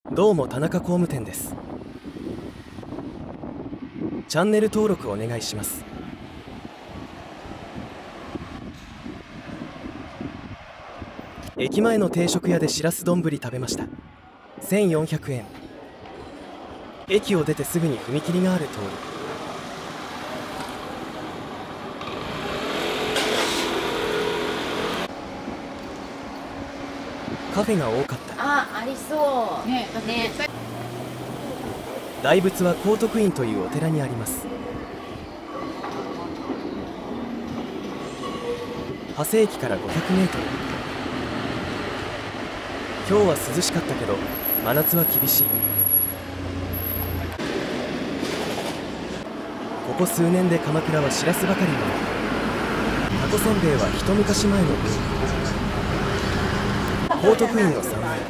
どうも田中工務店です。チャンネル登録お願いします。駅前の定食屋でしらす丼食べました。1400円。駅を出てすぐに踏切がある通り。カフェが多かった。 ありそうね。 大仏は高徳院というお寺にあります。長谷駅から500メートル。今日は涼しかったけど真夏は厳しい。ここ数年で鎌倉はしらすばかりのタコせんべいは一昔前のブーム。高徳院の3階。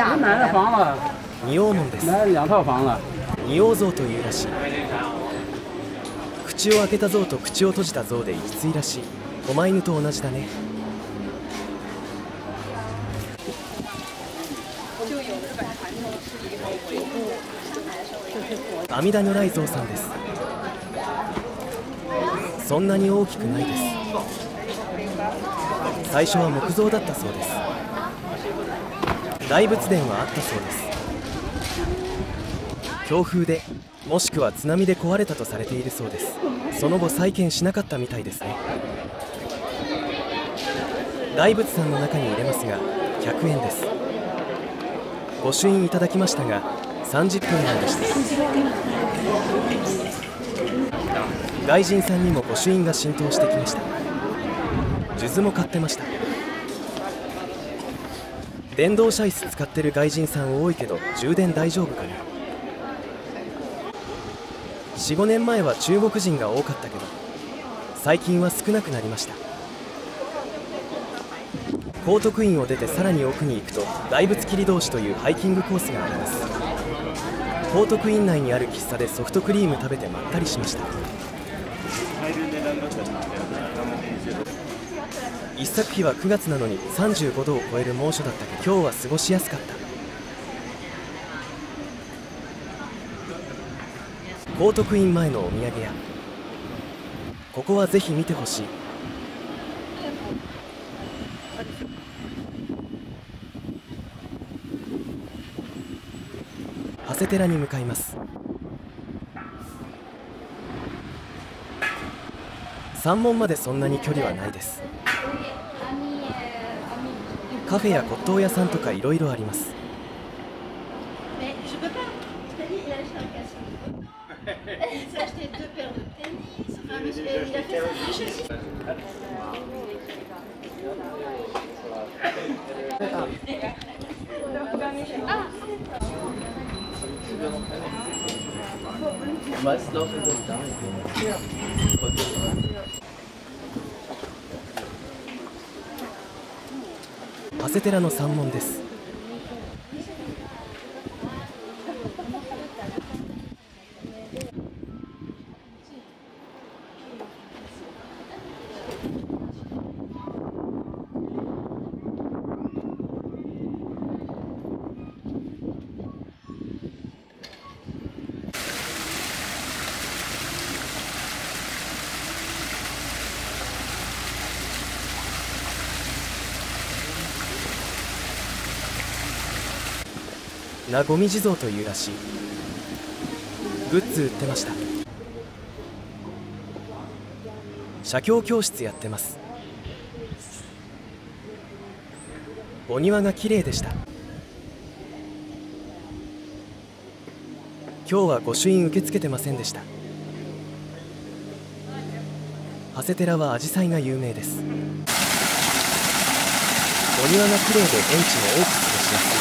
仁王門です。仁王像というらしい。口を開けた像と口を閉じた像で一対らしい。狛犬と同じだね。阿弥陀如来像さんです。そんなに大きくないです。最初は木造だったそうです。大仏殿はあったそうです。強風でもしくは津波で壊れたとされているそうです。その後再建しなかったみたいですね。大仏さんの中に入れますが100円です。ご朱印いただきましたが30分前でした。外人さんにも御朱印が浸透してきました。数珠も買ってました。電動車椅子使ってる外人さん多いけど充電大丈夫かな。4、5年前は中国人が多かったけど最近は少なくなりました。高徳院を出てさらに奥に行くと大仏切通というハイキングコースがあります。高徳院内にある喫茶でソフトクリーム食べてまったりしました。一昨日は9月なのに35度を超える猛暑だったけど今日は過ごしやすかった。高徳院前のお土産屋、ここはぜひ見てほしい。長谷寺に向かいます。山門までそんなに距離はないです。カフェや骨董屋さんとかいろいろあります。長谷寺の山門です。なごみ地蔵というらしい。グッズ売ってました。写経教室やってます。お庭が綺麗でした。今日は御朱印受け付けてませんでした。長谷寺はアジサイが有名です。お庭が綺麗で園地も多く過ごしやすいです。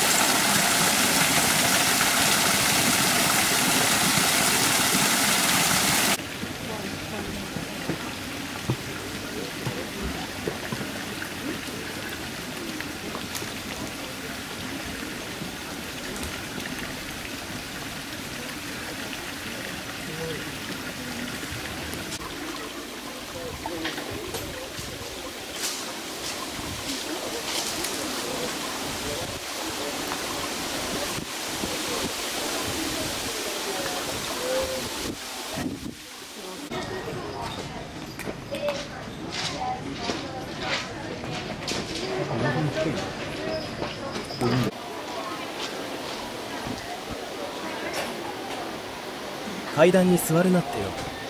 階段に座るなってよ。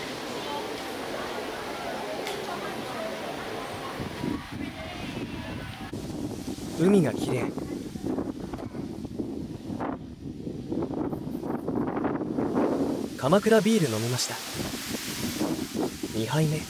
海がきれい。鎌倉ビール飲みました。2杯目。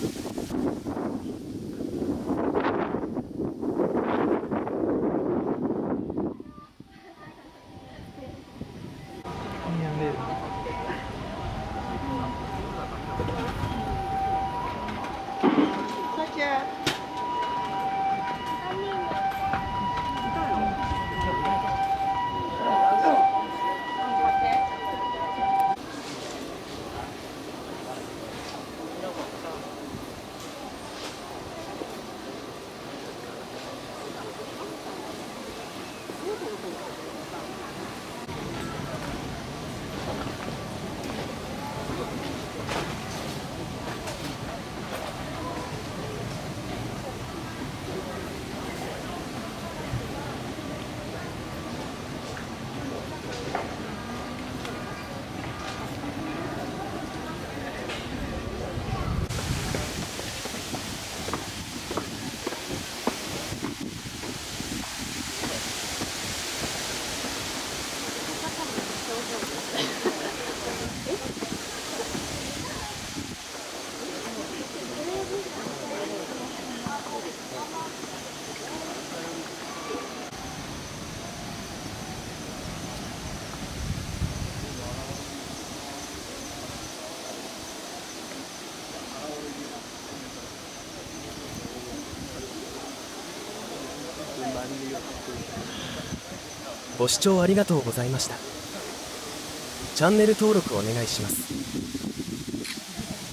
ご視聴ありがとうございました。チャンネル登録お願いします。